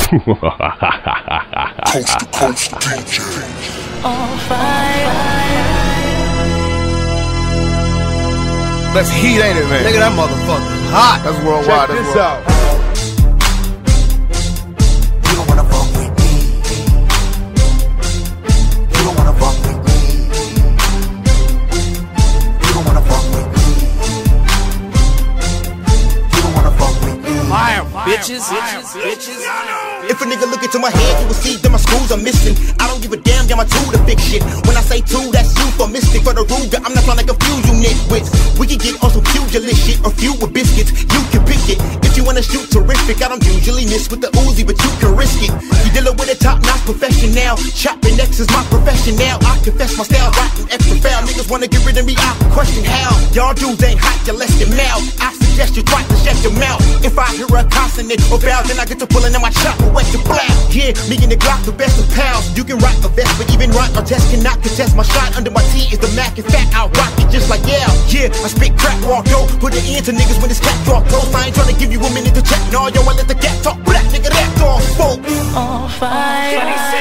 Coast to coast DJ. On fire. That's heat, ain't it, man? Nigga, that motherfucker hot. That's worldwide. Check That's this worldwide. out. You don't wanna fuck with me. You don't wanna fuck with me. You don't wanna fuck with me. You don't wanna fuck with me. Fire, Bitches. If a nigga look into my head, you will see that my screws are missing. I don't give a damn, got my tool to fix shit. When I say tool, that's euphemistic for the Ruger. I'm not trying to confuse you nitwits. We can get on some pugilist shit or feud with biscuits. You can pick it. If you wanna shoot terrific, I don't usually miss with the Uzi, but you can risk it. You dealing with a top-notch professional. Chopping X is my profession now. I confess my style, rockin' extra foul. Niggas wanna get rid of me, I question how. Y'all dudes ain't hot, you're less than mouth. I suggest you try to shut your mouth. If I hear a consonant or vowel, then I get to pulling in my chopper, wet to plow. Yeah, me and the Glock, the best of pals. You can rock a vest, but even rock or test cannot contest. My shot under my tee is the Mac. In fact, I'll rock it just like yeah. I spit crack, walk yo. Put it into niggas when it's cat talk close. I ain't trying to give you a minute to check. No, yo, I let the cat talk. Black nigga, that dog spoke. On fire.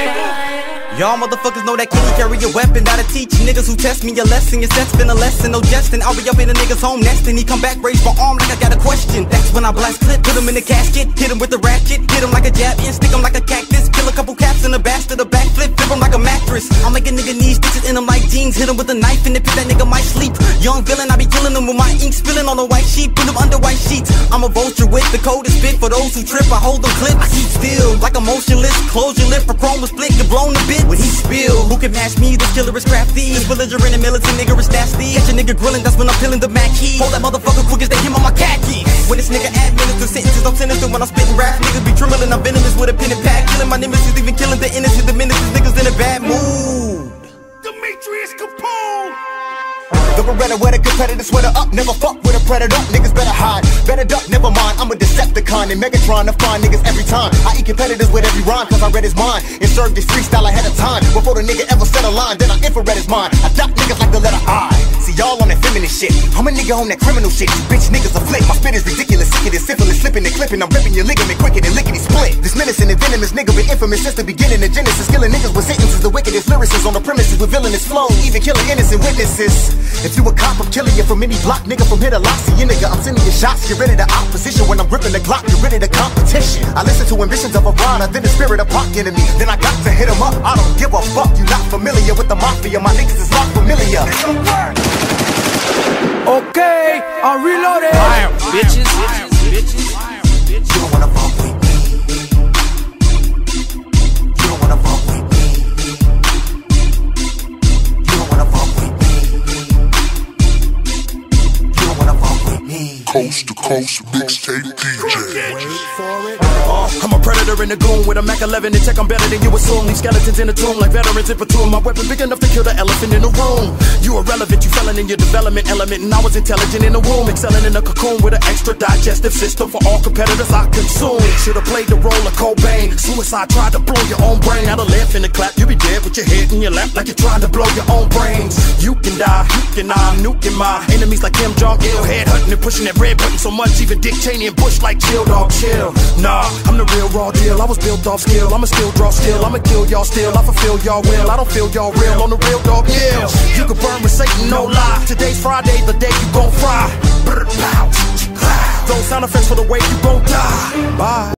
Y'all motherfuckers know that kitty carry a weapon. That'll teach niggas who test me a lesson. Your set's been a lesson, no jesting. I'll be up in a nigga's home nesting. He come back, raise my arm like I got a question. That's when I blast clip, put him in the casket. Hit him with the ratchet, hit him like a jab in. Stick him like a cactus, kill a couple caps in a bastard. A backflip, flip him like a mattress. I'll make a nigga knee stitches in him like jeans. Hit him with a knife in the pit, that nigga might sleep. Young villain, I be killing him with my ink spilling on the white sheet. Put him under white sheets. I'm a vulture with the coldest spit. For those who trip, I hold them clip. I keep still, like a motionless. Close your lip, for chrome will split, get blown a bit when he spill. Who can match me? This killer is crafty. This belligerent and militant nigga is nasty. Catch a nigga grilling, that's when I'm peeling the Mac key. Hold that motherfucker quick as they him on my khakis. When this nigga administer sentences, I'm sinister when I'm spitting rap. Niggas be trembling, I'm venomous with a pen and pad. Killing my nemesis, even killing the innocent. The menaces, niggas in a bad mood. Demetrius Capone. The Beretta wear the competitor sweater up. Never fuck with a predator. Niggas better hide, better duck, never mind. I'm a Decepticon and Megatron to find niggas every time. I eat competitors with every rhyme cause I read his mind and served this freestyle ahead of time. Before the nigga ever said a line, then I infrared his mind. I dot niggas like the letter I. See y'all on that feminist shit. I'm a nigga on that criminal shit. You bitch niggas a flick. My spit is ridiculous, sick it is syphilis, slipping and clipping. I'm ripping your ligament quicker than lickety split. This menacing and venomous nigga been infamous since the beginning of Genesis. Killing niggas with sentences, the wickedest lyricists on the premises with villainous flow, even killing innocent witnesses. If you a cop, I'm killing you from any block, nigga from here to Loxy. You nigga, I'm sending you shots. Get rid of the opposition when I'm gripping the Glock. Get rid of the competition. I listen to ambitions of a rider, then the spirit of Pac enemy. Then I got to hit him up. I don't give a fuck. You not familiar with the mafia? My niggas is not familiar. Okay, I'm reloaded. Fire, bitches. You don't wanna fuck with me. You don't wanna fuck with me. You don't wanna fuck with me. You don't wanna fuck with me. Coast to coast mixtape DJ. I'm a predator in the goon with a Mac 11 and tech. I'm better than you assume. These skeletons in the tomb like veterans in platoon. My weapon big enough to kill the elephant in the room. You irrelevant, you felon in your development element, and I was intelligent in the womb, excelling in a cocoon with an extra digestive system for all competitors I consume. Should've played the role of Cobain. Suicide tried to blow your own brain out of left in the clap. You be dead with your head in your lap like you're trying to blow your own brains. You can die, you can I'm nuking my enemies like Kim Jong-il. Head hunting and pushing that red button so much even Dick Cheney and Bush like chill dog chill. Nah, I'm the real raw deal. I was built off skill. I'ma still draw still. I'ma kill y'all still. I fulfill y'all will. I don't feel y'all real on the real dog yeah. You can burn with Satan, no lie. Today's Friday, the day you gon' fry. Brr, pow, pow. Those sound effects for the way you gon' die. Bye.